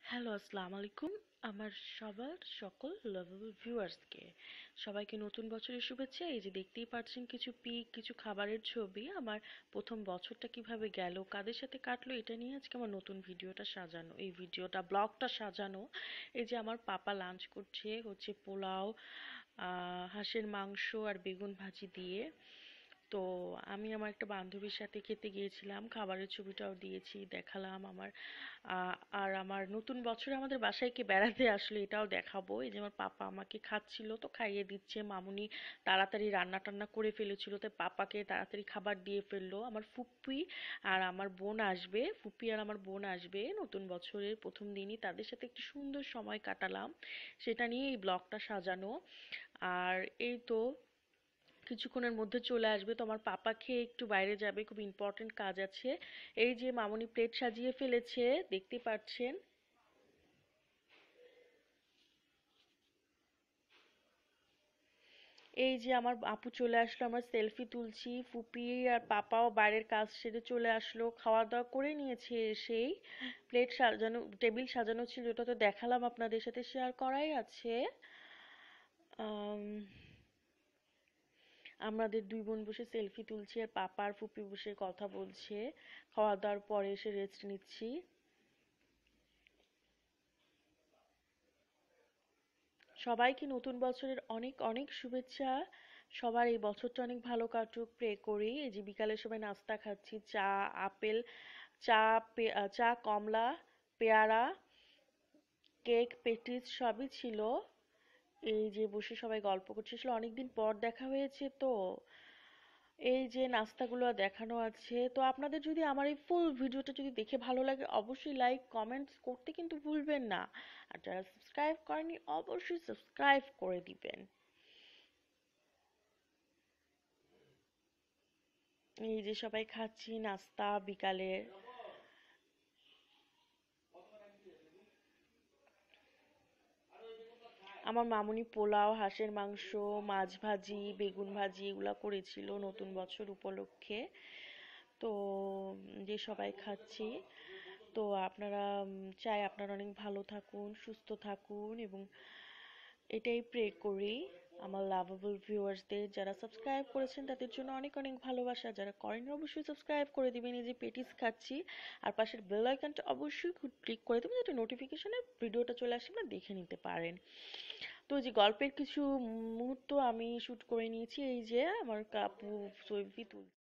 Hello, আসসালামু আলাইকুম। আমার সকল লাভেবল ভিউয়ার্সকে সবাইকে নতুন বছরের শুভেচ্ছা। এই যে দেখতেই পাচ্ছেন কিছু পিক, কিছু খাবারের ছবি। আমার প্রথম বছরটা কিভাবে গেল, কাদের সাথে কাটলো, এটা নিয়ে আজকে আমার নতুন ভিডিওটা সাজানো, এই ভিডিওটা ব্লগটা সাজানো। এই যে আমার পাপা লাঞ্চ করছে হচ্ছে পোলাও, হাঁসের মাংস আর বেগুন ভাজি দিয়ে। তো আমি আমার একটা বান্ধবীর সাথে খেতে গিয়েছিলাম, খাবারের ছবিটাও দিয়েছি, দেখালাম আমার আর আমার নতুন বছরে আমাদের বাসায় কে বেড়াতে আসলে এটাও দেখাবো। এই যে আমার পাপা আমাকে খাচ্ছিল, তো খাইয়ে দিচ্ছে। মামুনি তাড়াতাড়ি রান্না টান্না করে ফেলেছিল, তাই পাপাকে তাড়াতাড়ি খাবার দিয়ে ফেললো। আমার ফুপ্পি আর আমার বোন আসবে, ফুপ্পি আর আমার বোন আসবে নতুন বছরের প্রথম দিনই, তাদের সাথে একটু সুন্দর সময় কাটালাম, সেটা নিয়ে এই ব্লগটা সাজানো। আর এই তো কিছুক্ষণের মধ্যে চলে আসবে, তো আমার পাপা খেয়ে একটু বাইরে যাবে, খুব ইম্পর্টেন্ট কাজ আছে। এই যে মামুনি প্লেট সাজিয়ে ফেলেছে, দেখতে পাচ্ছেন। এই যে আমার আপু চলে আসলো, আমরা সেলফি তুলছি। ফুপি আর পাপাও বাইরের কাজ সেরে চলে আসলো, খাওয়া দাওয়া করে নিয়েছে এসেই। প্লেট সাজানো, টেবিল সাজানো ছিল, ওটা তো দেখালাম, আপনাদের সাথে শেয়ার করাই আছে। আম, আমাদের দুই বোন বসে সেলফি তুলছি, আর পাপা আর ফুপি বসে কথা বলছে। খাওয়া দাওয়ার পরে এসে রেস্ট নিচ্ছি। সবাইকে নতুন বছরের অনেক অনেক শুভেচ্ছা। সবার এই বছরটা অনেক ভালো কাটুক প্রে করি। এই যে বিকালে সবাই নাস্তা খাচ্ছি, চা, আপেল, চা, কমলা, পেয়ারা, কেক, পেটিস সবই ছিল। এই যে বসে সবাই গল্প করছে, আসলে অনেকদিন পর দেখা হয়েছে তো। এই যে নাস্তাগুলো দেখানো আছে। তো আপনাদের যদি আমার এই ফুল ভিডিওটা যদি দেখে ভালো লাগে, অবশ্যই লাইক কমেন্টস করতে কিন্তু ভুলবেন না। আর যারা সাবস্ক্রাইব করেনি, অবশ্যই সাবস্ক্রাইব করে দিবেন। এই যে সবাই খাচ্ছি নাস্তা বিকালে। আমার মামুনি পোলাও, হাঁসের মাংস, মাছ ভাজি, বেগুন ভাজি এগুলা করেছিল নতুন বছর উপলক্ষে। তো যে সবাই খাচ্ছি। তো আপনারা চাই আপনারা অনেক ভালো থাকুন, সুস্থ থাকুন, এবং এটাই প্রে করি। আমার লাভেবল ভিউয়ার্সদের যারা সাবস্ক্রাইব করেছেন তাদের জন্য অনেক অনেক ভালোবাসা, যারা করেননি অবশ্যই সাবস্ক্রাইব করে দিবেন। এই যে পেটিস খাচ্ছি, আর পাশের বেল আইকনটা অবশ্যই ক্লিক করে দেবেন, যাতে নোটিফিকেশনে ভিডিওটা চলে আসে, আপনারা দেখে নিতে পারেন। তো যে গল্পের কিছু মুহূর্ত আমি শুট করে নিয়েছি। এই যে আমার কাপু সেলফি তুলছে।